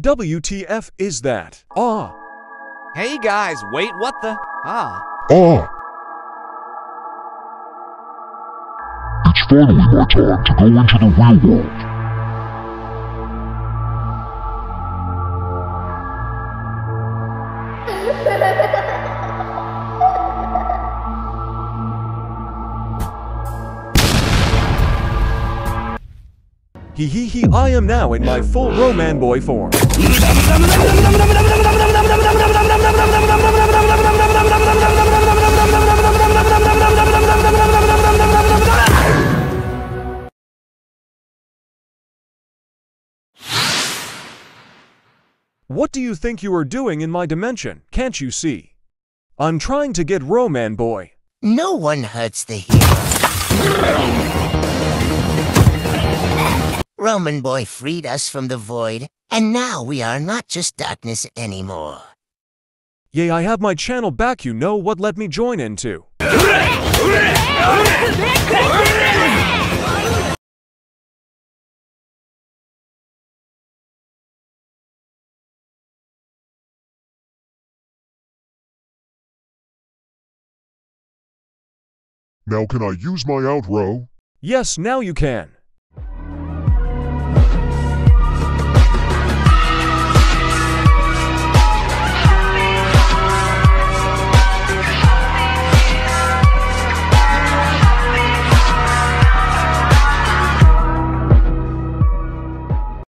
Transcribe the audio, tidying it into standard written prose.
WTF is that? Ah. Hey guys, wait, what the? Ah. Ah! It's finally my time to go into the real world. He, I am now in my full Roman boy form. What do you think you are doing in my dimension? Can't you see? I'm trying to get Roman boy. No one hurts the hero. Roman boy freed us from the void, and now we are not just darkness anymore. Yay, I have my channel back, you know what let me join into. Now can I use my outro? Yes, now you can.